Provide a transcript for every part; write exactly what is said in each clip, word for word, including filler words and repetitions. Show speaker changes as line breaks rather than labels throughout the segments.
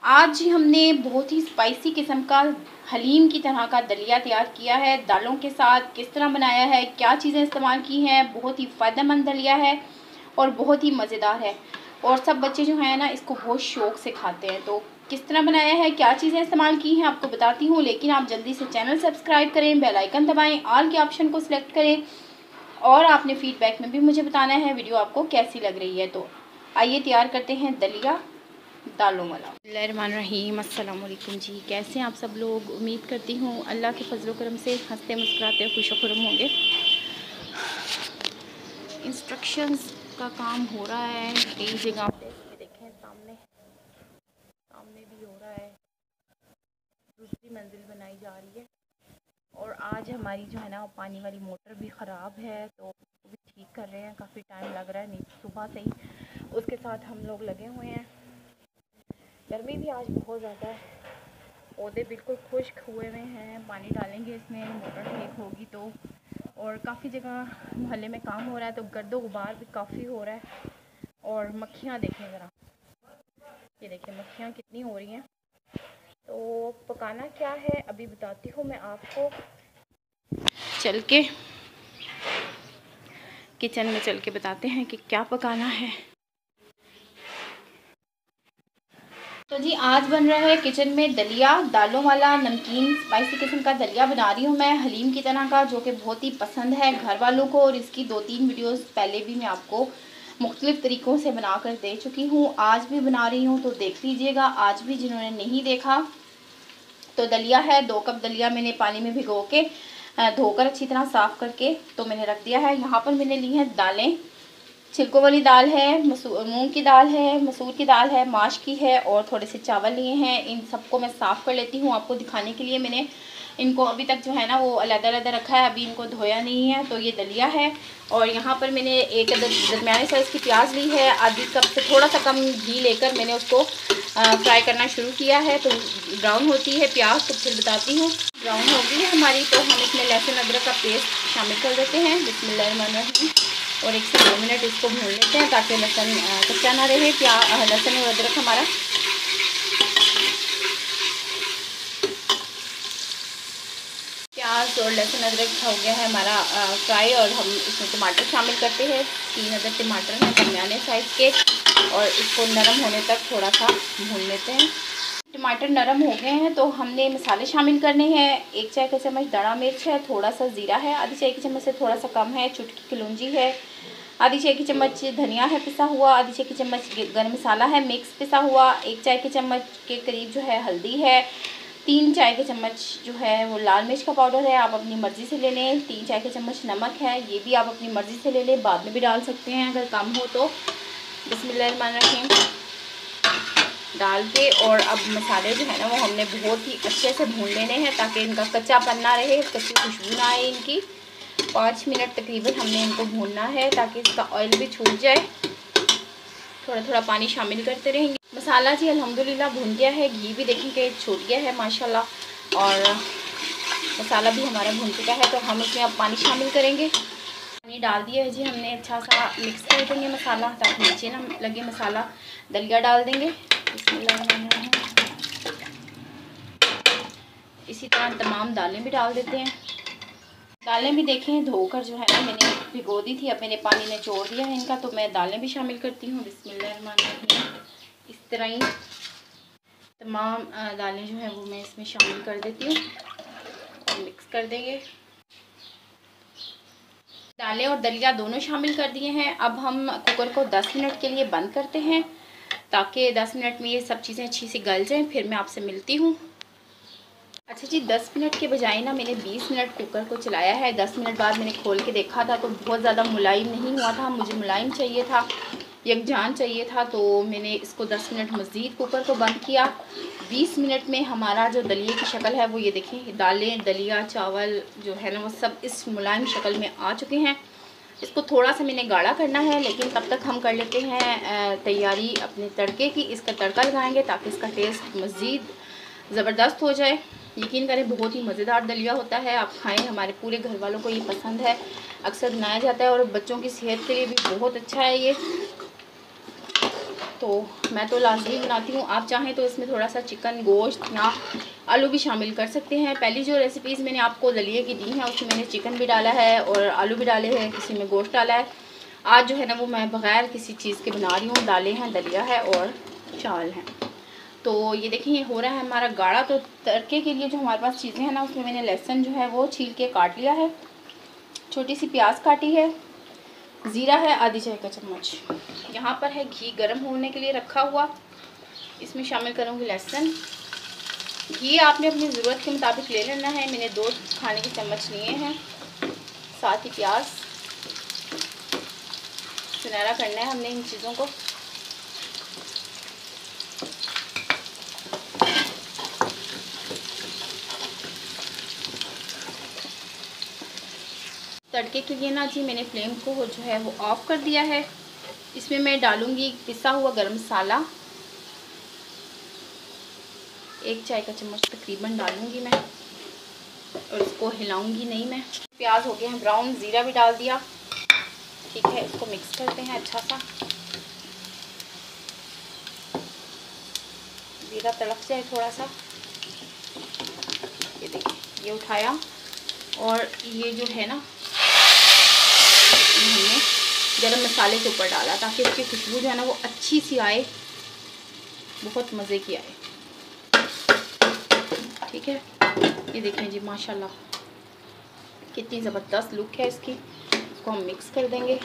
आज ही हमने बहुत ही स्पाइसी किस्म का हलीम की तरह का दलिया तैयार किया है। दालों के साथ किस तरह बनाया है, क्या चीज़ें इस्तेमाल की हैं। बहुत ही फ़ायदेमंद दलिया है और बहुत ही मज़ेदार है और सब बच्चे जो हैं ना इसको बहुत शौक़ से खाते हैं। तो किस तरह बनाया है, क्या चीज़ें इस्तेमाल की हैं आपको बताती हूँ, लेकिन आप जल्दी से चैनल सब्सक्राइब करें, बेल आइकन दबाएँ, ऑल के ऑप्शन को सिलेक्ट करें और आपने फ़ीडबैक में भी मुझे बताना है वीडियो आपको कैसी लग रही है। तो आइए तैयार करते हैं दलिया दालों वाला। बिस्मिल्लाहिर्रहमानिर्रहीम, अस्सलाम वालेकुम जी। कैसे हैं आप सब लोग। उम्मीद करती हूँ अल्लाह के फजल करम से हंसते मुस्कुराते खुश खुरम होंगे। इंस्ट्रक्शंस का काम हो रहा है कई जगह पे, ये देखें सामने सामने भी हो रहा है। दूसरी मंजिल बनाई जा रही है और आज हमारी जो है ना पानी वाली मोटर भी ख़राब है तो उसको भी ठीक कर रहे हैं। काफ़ी टाइम लग रहा है, नहीं सुबह से ही उसके साथ हम लोग लगे हुए हैं। गर्मी भी आज बहुत ज़्यादा है, पौधे बिल्कुल खुश्क हुए हुए हैं। पानी डालेंगे इसमें, मोटर ठीक होगी तो। और काफ़ी जगह मोहल्ले में काम हो रहा है तो गर्दो गुबार भी काफ़ी हो रहा है। और मक्खियाँ देखें ज़रा, ये देखें मक्खियाँ कितनी हो रही हैं। तो पकाना क्या है अभी बताती हूँ मैं आपको। चल के किचन में चल के बताते हैं कि क्या पकाना है। तो जी आज बन रहा है किचन में दलिया दालों वाला, नमकीन स्पाइसी किस्म का दलिया बना रही हूँ मैं हलीम की तरह का, जो कि बहुत ही पसंद है घर वालों को। और इसकी दो तीन वीडियोस पहले भी मैं आपको मुख्तलिफ़ तरीक़ों से बना कर दे चुकी हूँ, आज भी बना रही हूँ तो देख लीजिएगा। आज भी जिन्होंने नहीं देखा तो दलिया है, दो कप दलिया मैंने पानी में भिगो के धोकर अच्छी तरह साफ़ करके तो मैंने रख दिया है। यहाँ पर मैंने ली हैं दालें, छिलकों वाली दाल है, मसूर मूंग की दाल है, मसूर की दाल है, माश की है और थोड़े से चावल लिए हैं। इन सबको मैं साफ़ कर लेती हूँ आपको दिखाने के लिए। मैंने इनको अभी तक जो है ना वो अलग-अलग रखा है, अभी इनको धोया नहीं है। तो ये दलिया है और यहाँ पर मैंने एक दरमियाने साइज़ की प्याज ली है, आधी कप से थोड़ा सा कम घी लेकर मैंने उसको फ्राई करना शुरू किया है। तो ब्राउन होती है प्याज तो फिर बताती हूँ। ब्राउन हो गई है हमारी तो हम इसमें लहसुन अदरक का पेस्ट शामिल कर देते हैं। बिस्मिल्लाहिर्रहमानिर्रहीम। और एक से दो मिनट इसको भून लेते हैं ताकि लहसुन कच्चा ना रहे। प्याज लहसुन और अदरक हमारा प्याज और लहसुन अदरक हो गया है हमारा फ्राई। और हम इसमें टमाटर शामिल करते हैं, तीन अदर टमाटर हैं दरमियाने साइज़ के, और इसको नरम होने तक थोड़ा सा भून लेते हैं। टमाटर नरम हो गए हैं तो हमने मसाले शामिल करने हैं। एक चाय का चम्मच दाना मिर्च है, थोड़ा सा ज़ीरा है, आधी चाय की चम्मच से थोड़ा सा कम है, चुटकी कलौंजी है, आधी चाय की चम्मच धनिया है पिसा हुआ, आधी चाय की चम्मच गरम मसाला है मिक्स पिसा हुआ, एक चाय की चम्मच के करीब जो है हल्दी है, तीन चाय के चम्मच जो है वो लाल मिर्च का पाउडर है, आप अपनी मर्ज़ी से ले लें, तीन चाय के चम्मच नमक है, ये भी आप अपनी मर्ज़ी से ले लें, बाद में भी डाल सकते हैं अगर कम हो तो। बिस्मिल्लाहिर्रहमानिर्रहीम डाल के और अब मसाले जो है ना वो हमने बहुत ही अच्छे से भून लेने हैं ताकि इनका कच्चापन ना रहे, कच्ची खुशबू ना आए इनकी। पाँच मिनट तकरीबन हमने इनको भूनना है ताकि इसका ऑयल भी छूट जाए। थोड़ा थोड़ा पानी शामिल करते रहेंगे। मसाला जी अल्हम्दुलिल्लाह भून गया है, घी भी देखेंगे छूट गया है माशाल्लाह और मसाला भी हमारा भून चुका है। तो हम इसमें अब पानी शामिल करेंगे। पानी डाल दिया है जी हमने, अच्छा सा मिक्स कर देंगे मसाला ताकि नीचे ना लगे मसाला। दलिया डाल देंगे, इसी तरह तमाम दालें भी डाल देते हैं। दालें भी देखें धोकर जो है ना मैंने भिगो दी थी, अब मैंने पानी निचोड़ दिया है इनका, तो मैं दालें भी शामिल करती हूँ। बिस्मिल्लाहिर्रहमानिर्रहीम इस तरह ही तमाम दालें जो है वो मैं इसमें शामिल कर देती हूँ और मिक्स कर देंगे। दालें और दलिया दोनों शामिल कर दिए हैं। अब हम कुकर को दस मिनट के लिए बंद करते हैं ताकि दस मिनट में ये सब चीज़ें अच्छी सी गल जाएं, फिर मैं आपसे मिलती हूँ। अच्छा जी, दस मिनट के बजाय ना मैंने बीस मिनट कुकर को चलाया है। दस मिनट बाद मैंने खोल के देखा था तो बहुत ज़्यादा मुलायम नहीं हुआ था, मुझे मुलायम चाहिए था, यकजान चाहिए था। तो मैंने इसको दस मिनट मज़ीद कुकर को बंद किया। बीस मिनट में हमारा जो दलिए की शक्ल है वो ये देखें, दालें दलिया चावल जो है ना वो सब इस मुलायम शक्ल में आ चुके हैं। इसको थोड़ा सा मैंने गाढ़ा करना है, लेकिन तब तक हम कर लेते हैं तैयारी अपने तड़के की। इसका तड़का लगाएंगे ताकि इसका टेस्ट मज़ीद ज़बरदस्त हो जाए। यकीन करें बहुत ही मज़ेदार दलिया होता है, आप खाएं, हमारे पूरे घर वालों को ये पसंद है, अक्सर बनाया जाता है और बच्चों की सेहत के लिए भी बहुत अच्छा है ये। तो मैं तो लाजमी बनाती हूँ। आप चाहें तो इसमें थोड़ा सा चिकन, गोश्त या आलू भी शामिल कर सकते हैं। पहली जो रेसिपीज़ मैंने आपको दलिए की दी हैं उसमें मैंने चिकन भी डाला है और आलू भी डाले हैं, किसी में गोश्त डाला है। आज जो है ना वो मैं बग़ैर किसी चीज़ के बना रही हूँ। दालें हैं, दलिया है और चावल हैं। तो ये देखिए ये हो रहा है हमारा गाढ़ा। तो तड़के के लिए जो हमारे पास चीज़ें हैं ना उसमें मैंने लहसुन जो है वो छील के काट लिया है, छोटी सी प्याज काटी है, ज़ीरा है आधी चाय का चम्मच। यहाँ पर है घी गर्म होने के लिए रखा हुआ, इसमें शामिल करूँगी लहसुन। घी आपने अपनी ज़रूरत के मुताबिक ले लेना है, मैंने दो खाने के चम्मच लिए हैं। साथ ही प्याज, सुनहरा करना है हमने इन चीज़ों को। तड़के के लिए ना जी मैंने फ्लेम को जो है वो ऑफ़ कर दिया है। इसमें मैं डालूँगी पिसा हुआ गरम मसाला, एक चाय का चम्मच तकरीबन डालूँगी मैं और इसको हिलाऊंगी नहीं मैं। प्याज हो गए हैं ब्राउन, ज़ीरा भी डाल दिया। ठीक है, इसको मिक्स करते हैं अच्छा सा, ज़ीरा तड़क जाए थोड़ा सा। ये देखिए ये उठाया और ये जो है ना हमने गरम मसाले के ऊपर डाला ताकि इसकी खुशबू जो है ना वो अच्छी सी आए, बहुत मज़े की आए। ठीक है, ये देखें जी माशाल्लाह कितनी ज़बरदस्त लुक है इसकी। इसको हम मिक्स कर देंगे।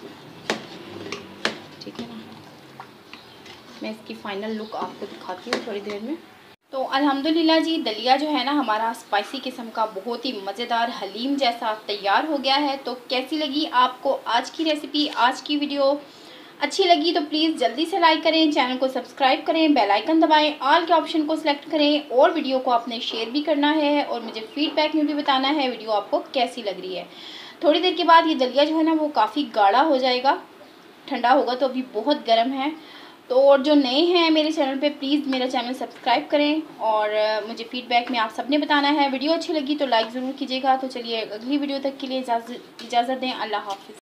ठीक है ना, मैं इसकी फ़ाइनल लुक आपको दिखाती हूँ थोड़ी देर में। तो अल्हम्दुलिल्लाह जी दलिया जो है ना हमारा स्पाइसी किस्म का बहुत ही मज़ेदार हलीम जैसा तैयार हो गया है। तो कैसी लगी आपको आज की रेसिपी, आज की वीडियो? अच्छी लगी तो प्लीज़ जल्दी से लाइक करें, चैनल को सब्सक्राइब करें, बेल आइकन दबाएं, ऑल के ऑप्शन को सिलेक्ट करें और वीडियो को आपने शेयर भी करना है और मुझे फीडबैक में भी बताना है वीडियो आपको कैसी लग रही है। थोड़ी देर के बाद ये दलिया जो है ना वो काफ़ी गाढ़ा हो जाएगा, ठंडा होगा तो अभी बहुत गर्म है। तो और जो नए हैं मेरे चैनल पे प्लीज़ मेरा चैनल सब्सक्राइब करें और मुझे फीडबैक में आप सबने बताना है। वीडियो अच्छी लगी तो लाइक ज़रूर कीजिएगा। तो चलिए अगली वीडियो तक के लिए इजाज़त इजाज़त दें। अल्लाह हाफ़िज़।